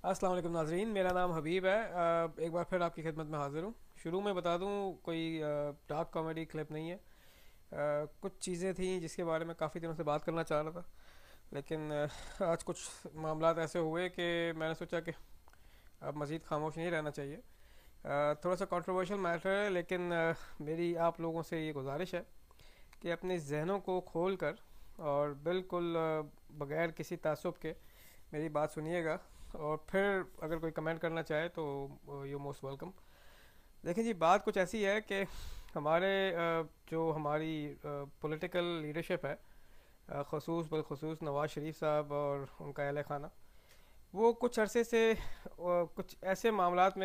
السلام علیکم ناظرین، میرا نام حبیب ہے۔ ایک بار پھر آپ کی خدمت میں حاضر ہوں۔ شروع میں بتا دوں، کوئی ڈارک کامیڈی کلپ نہیں ہے۔ کچھ چیزیں تھیں جس کے بارے میں کافی دنوں سے بات کرنا چاہ رہا تھا، لیکن آج کچھ معاملات ایسے ہوئے کہ میں نے سوچا کہ اب مزید خاموش نہیں رہنا چاہیے۔ تھوڑا سا کنٹروورشل میٹر ہے، لیکن میری آپ لوگوں سے یہ گزارش ہے کہ اپنے ذہنوں کو کھول کر اور بالکل بغیر کسی تعصب کے میری بات سنیے گا، اور پھر اگر کوئی کمنٹ کرنا چاہے تو یو موسٹ ویلکم۔ دیکھیں جی، بات کچھ ایسی ہے کہ ہمارے جو ہماری پولیٹیکل لیڈرشپ ہے، بالخصوص نواز شریف صاحب اور ان کا اہل خانہ، وہ کچھ عرصے سے کچھ ایسے معاملات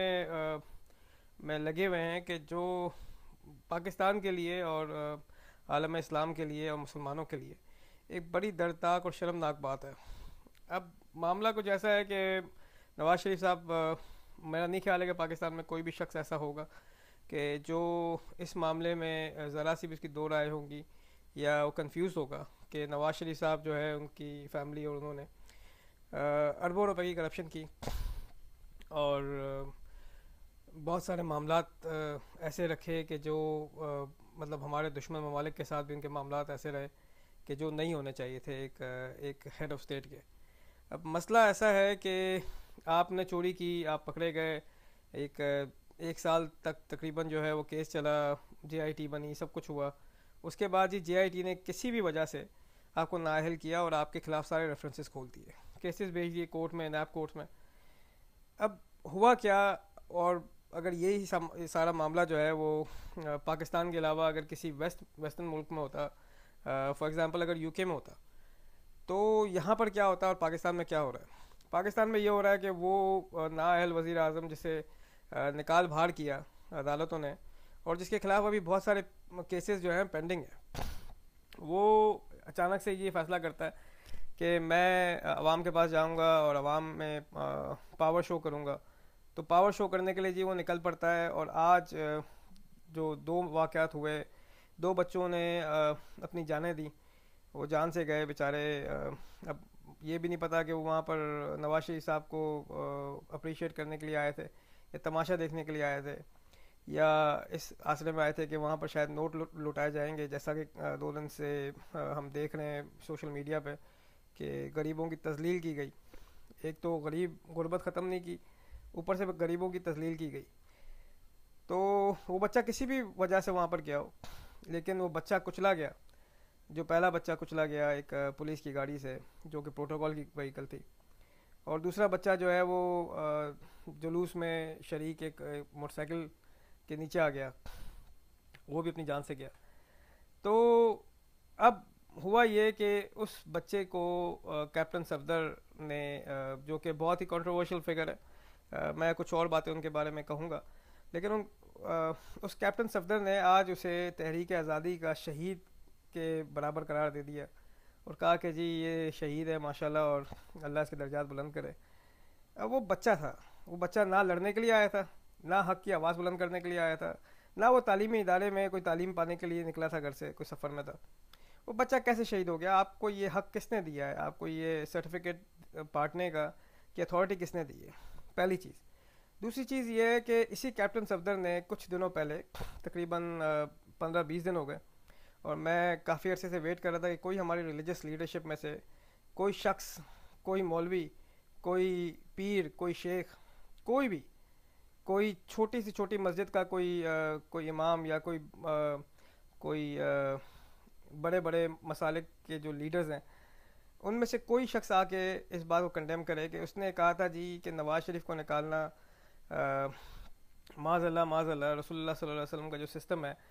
میں لگے ہوئے ہیں کہ جو پاکستان کے لیے اور عالم اسلام کے لیے اور مسلمانوں کے لیے ایک بڑی دردناک اور شرمناک بات ہے۔ اب معاملہ کچھ ایسا ہے کہ نواز شریف صاحب، میرا نہیں خیال ہے کہ پاکستان میں کوئی بھی شخص ایسا ہوگا کہ جو اس معاملے میں ذرا سی بھی اس کی دو رائے ہوں گی یا وہ کنفیوز ہوگا کہ نواز شریف صاحب جو ہے، ان کی فیملی اور انہوں نے اربوں روپے کی کرپشن کی، اور بہت سارے معاملات ایسے رکھے کہ جو مطلب ہمارے دشمن ممالک کے ساتھ بھی ان کے معاملات ایسے رہے کہ جو نہیں ہونے چاہیے تھے ایک ہیڈ آف اسٹیٹ کے۔ اب مسئلہ ایسا ہے کہ آپ نے چوری کی، آپ پکڑے گئے، ایک سال تک تقریباً جو ہے وہ کیس چلا، جے آئی ٹی بنی، سب کچھ ہوا۔ اس کے بعد جے آئی ٹی نے کسی بھی وجہ سے آپ کو نااہل کیا اور آپ کے خلاف سارے ریفرنسز کھول دیے، کیسز بھیج دیے کورٹ میں، نیب کورٹ میں۔ اب ہوا کیا؟ اور اگر یہی سارا معاملہ جو ہے وہ پاکستان کے علاوہ اگر کسی ویسٹرن ملک میں ہوتا، فار ایگزامپل اگر یو کے میں ہوتا، تو یہاں پر کیا ہوتا اور پاکستان میں کیا ہو رہا ہے؟ پاکستان میں یہ ہو رہا ہے کہ وہ نااہل وزیر اعظم جسے نکال بھاڑ کیا عدالتوں نے، اور جس کے خلاف ابھی بہت سارے کیسز جو ہیں پینڈنگ ہیں، وہ اچانک سے یہ فیصلہ کرتا ہے کہ میں عوام کے پاس جاؤں گا اور عوام میں پاور شو کروں گا۔ تو پاور شو کرنے کے لیے جی وہ نکل پڑتا ہے، اور آج جو دو واقعات ہوئے، دو بچوں نے اپنی جانیں دی، وہ جان سے گئے بیچارے۔ اب یہ بھی نہیں پتا کہ وہ وہاں پر نواز شریف صاحب کو اپریشیٹ کرنے کے لیے آئے تھے یا تماشا دیکھنے کے لیے آئے تھے، یا اس آسرے میں آئے تھے کہ وہاں پر شاید نوٹ لٹائے جائیں گے، جیسا کہ 2 دن سے ہم دیکھ رہے ہیں سوشل میڈیا پہ کہ غریبوں کی تذلیل کی گئی۔ ایک تو غربت ختم نہیں کی، اوپر سے غریبوں کی تذلیل کی گئی۔ تو وہ بچہ کسی بھی وجہ سے وہاں پر گیا ہو، لیکن وہ بچہ کچلا گیا، جو پہلا بچہ کچلا گیا ایک پولیس کی گاڑی سے جو کہ پروٹوکول کی وہیکل تھی، اور دوسرا بچہ جو ہے وہ جلوس میں شریک ایک موٹر سائیکل کے نیچے آ گیا، وہ بھی اپنی جان سے گیا۔ تو اب ہوا یہ کہ اس بچے کو کیپٹن صفدر نے، جو کہ بہت ہی کنٹروورشل فگر ہے، میں کچھ اور باتیں ان کے بارے میں کہوں گا، لیکن اس کیپٹن صفدر نے آج اسے تحریک آزادی کا شہید کے برابر قرار دے دیا، اور کہا کہ جی یہ شہید ہے ماشاءاللہ، اور اللہ اس کے درجات بلند کرے۔ اب وہ بچہ تھا، وہ بچہ نہ لڑنے کے لیے آیا تھا، نہ حق کی آواز بلند کرنے کے لیے آیا تھا، نہ وہ تعلیمی ادارے میں کوئی تعلیم پانے کے لیے نکلا تھا گھر سے، کوئی سفر میں تھا۔ وہ بچہ کیسے شہید ہو گیا؟ آپ کو یہ حق کس نے دیا ہے؟ آپ کو یہ سرٹیفکیٹ بانٹنے کا کہ اتھارٹی کس نے دی ہے؟ پہلی چیز۔ دوسری چیز یہ ہے کہ اسی کیپٹن صفدر نے کچھ دنوں پہلے، تقریباً 15-20 دن ہو گئے، اور میں کافی عرصے سے ویٹ کر رہا تھا کہ کوئی ہماری ریلیجس لیڈرشپ میں سے کوئی شخص، کوئی مولوی، کوئی پیر، کوئی شیخ، کوئی بھی، کوئی چھوٹی سی چھوٹی مسجد کا کوئی امام، یا کوئی بڑے بڑے مسالک کے جو لیڈرز ہیں، ان میں سے کوئی شخص آ کے اس بات کو کنڈیم کرے کہ اس نے کہا تھا جی کہ نواز شریف کو نکالنا معاذ اللہ معاذ اللہ، رسول اللہ صلی اللہ علیہ وسلم کا جو سسٹم ہے،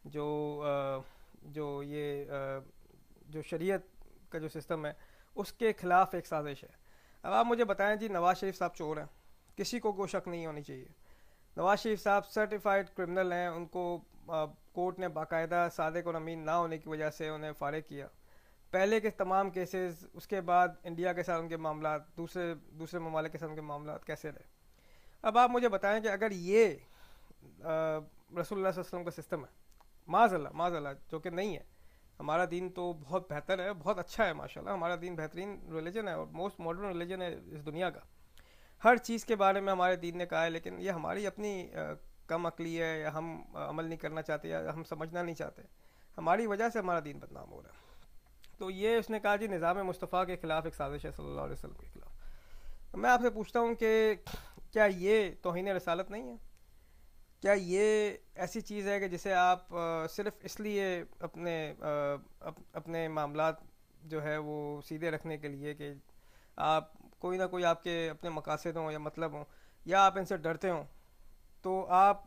جو شریعت کا جو سسٹم ہے، اس کے خلاف ایک سازش ہے۔ اب آپ مجھے بتائیں جی، نواز شریف صاحب چور ہیں، کسی کو کوئی شک نہیں ہونی چاہیے۔ نواز شریف صاحب سرٹیفائڈ کرمنل ہیں، ان کو کورٹ نے باقاعدہ صادق اور امین نہ ہونے کی وجہ سے انہیں فارغ کیا۔ پہلے کے تمام کیسز، اس کے بعد انڈیا کے ساتھ ان کے معاملات، دوسرے ممالک کے ساتھ ان کے معاملات کیسے رہے؟ اب آپ مجھے بتائیں کہ اگر یہ رسول اللہ صلی اللہ علیہ وسلم کا سسٹم ہے، معاذ اللہ جو کہ نہیں ہے، ہمارا دین تو بہت بہتر ہے، بہت اچھا ہے ماشاءاللہ، ہمارا دین بہترین ریلیجن ہے اور موسٹ ماڈرن ریلیجن ہے اس دنیا کا۔ ہر چیز کے بارے میں ہمارے دین نے کہا ہے، لیکن یہ ہماری اپنی کم عقلی ہے، یا ہم عمل نہیں کرنا چاہتے، یا ہم سمجھنا نہیں چاہتے، ہماری وجہ سے ہمارا دین بدنام ہو رہا ہے۔ تو یہ اس نے کہا جی نظام مصطفیٰ کے خلاف ایک سازش ہے، صلی اللہ علیہ وسلم کے خلاف۔ میں آپ سے پوچھتا ہوں کہ کیا یہ توہین رسالت نہیں ہے؟ کیا یہ ایسی چیز ہے کہ جسے آپ صرف اس لیے اپنے معاملات جو ہے وہ سیدھے رکھنے کے لیے کہ آپ کوئی نہ کوئی آپ کے اپنے مقاصد ہوں یا مطلب ہوں، یا آپ ان سے ڈرتے ہوں، تو آپ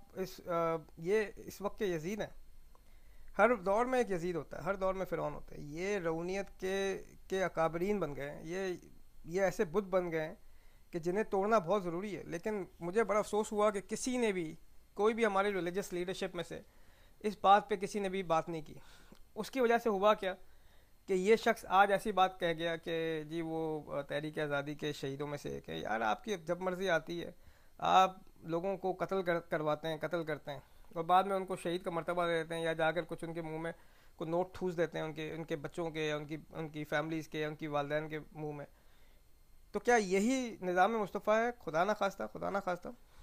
یہ اس وقت کے یزید ہیں؟ ہر دور میں ایک یزید ہوتا ہے، ہر دور میں فرعون ہوتا ہے۔ یہ رونیت کے اکابرین بن گئے ہیں، یہ ایسے بت بن گئے ہیں کہ جنہیں توڑنا بہت ضروری ہے۔ لیکن مجھے بڑا افسوس ہوا کہ کسی نے بھی، کوئی بھی ہماری ریلیجس لیڈرشپ میں سے اس بات پہ کسی نے بھی بات نہیں کی۔ اس کی وجہ سے ہوا کیا کہ یہ شخص آج ایسی بات کہہ گیا کہ جی وہ تحریک آزادی کے شہیدوں میں سے ایک ہے۔ یار آپ کی جب مرضی آتی ہے آپ لوگوں کو قتل کرواتے ہیں، قتل کرتے ہیں، اور بعد میں ان کو شہید کا مرتبہ دے دیتے ہیں، یا جا کر کچھ ان کے منہ میں کو نوٹ ٹھوس دیتے ہیں، ان کے بچوں کے، یا ان کی فیملیز کے، یا ان کی والدین کے منہ میں۔ تو کیا یہی نظام مصطفیٰ ہے؟ خدا نہ خواستہ، خدا نہ خواستہ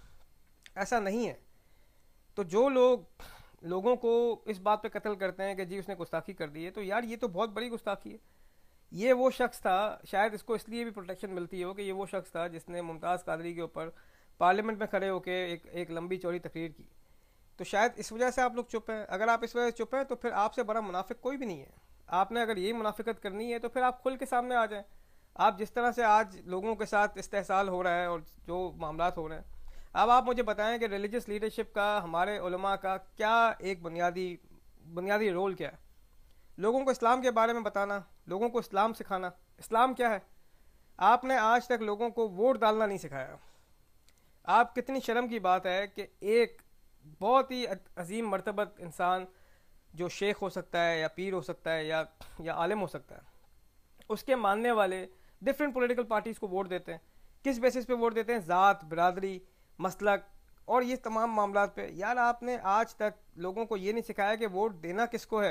ایسا نہیں ہے۔ تو جو لوگوں کو اس بات پہ قتل کرتے ہیں کہ جی اس نے گستاخی کر دی ہے، تو یار یہ تو بہت بڑی گستاخی ہے۔ یہ وہ شخص تھا، شاید اس کو اس لیے بھی پروٹیکشن ملتی ہو کہ یہ وہ شخص تھا جس نے ممتاز قادری کے اوپر پارلیمنٹ میں کھڑے ہو کے ایک لمبی چوڑی تقریر کی۔ تو شاید اس وجہ سے آپ لوگ چپ ہیں۔ اگر آپ اس وجہ سے چپ ہیں تو پھر آپ سے بڑا منافق کوئی بھی نہیں ہے۔ آپ نے اگر یہی منافقت کرنی ہے تو پھر آپ کھل کے سامنے آ جائیں۔ آپ جس طرح سے آج لوگوں کے ساتھ استحصال ہو رہا ہے اور جو معاملات ہو رہے ہیں، اب آپ مجھے بتائیں کہ ریلیجس لیڈرشپ کا، ہمارے علماء کا کیا ایک بنیادی رول کیا ہے؟ لوگوں کو اسلام کے بارے میں بتانا، لوگوں کو اسلام سکھانا۔ اسلام کیا ہے؟ آپ نے آج تک لوگوں کو ووٹ ڈالنا نہیں سکھایا۔ آپ کتنی شرم کی بات ہے کہ ایک بہت ہی عظیم مرتبت انسان جو شیخ ہو سکتا ہے، یا پیر ہو سکتا ہے، یا عالم ہو سکتا ہے، اس کے ماننے والے ڈفرینٹ پولیٹیکل پارٹیز کو ووٹ دیتے ہیں۔ کس بیسس پہ ووٹ دیتے ہیں؟ ذات، برادری، مسلک اور یہ تمام معاملات پہ۔ یار آپ نے آج تک لوگوں کو یہ نہیں سکھایا کہ ووٹ دینا کس کو ہے،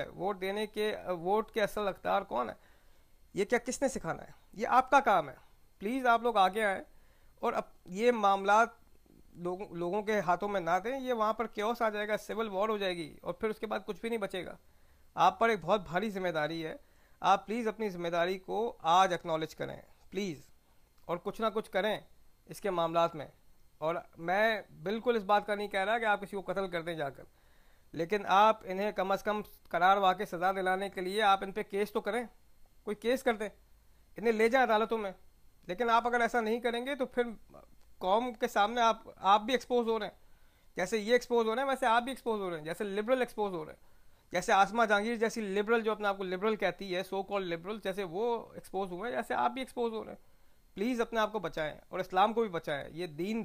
ووٹ کے اصل اختیار کون ہے۔ یہ کیا کس نے سکھانا ہے؟ یہ آپ کا کام ہے۔ پلیز آپ لوگ آگے آئیں اور اب یہ معاملات لوگوں کے ہاتھوں میں نہ دیں۔ یہ وہاں پر کیوس آ جائے گا، سول وار ہو جائے گی، اور پھر اس کے بعد کچھ بھی نہیں بچے گا۔ آپ پر ایک بہت بھاری ذمہ داری ہے۔ آپ پلیز اپنی ذمہ داری کو آج اکنالج کریں پلیز، اور کچھ نہ کچھ کریں اس کے معاملات میں۔ اور میں بالکل اس بات کا نہیں کہہ رہا کہ آپ کسی کو قتل کر دیں جا کر، لیکن آپ انہیں کم از کم قرار واقع سزا دلانے کے لیے آپ ان پہ کیس تو کریں، کوئی کیس کر دیں، انہیں لے جائیں عدالتوں میں۔ لیکن آپ اگر ایسا نہیں کریں گے تو پھر قوم کے سامنے آپ بھی ایکسپوز ہو رہے ہیں۔ جیسے یہ ایکسپوز ہو رہے ہیں ویسے آپ بھی ایکسپوز ہو رہے ہیں، جیسے لبرل ایکسپوز ہو رہے ہیں، جیسے آسما جہانگیر جیسی لبرل جو اپنے آپ کو لبرل کہتی ہے، سو کال لبرل، جیسے وہ ایکسپوز ہوئے ہیں، جیسے آپ بھی ایکسپوز ہو رہے ہیں۔ پلیز اپنے آپ کو بچائیں اور اسلام کو بھی بچائیں۔ یہ دین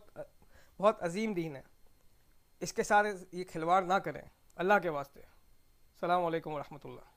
بہت عظیم دین ہے، اس کے ساتھ یہ کھلواڑ نہ کریں، اللہ کے واسطے۔ السلام علیکم ورحمۃ اللہ۔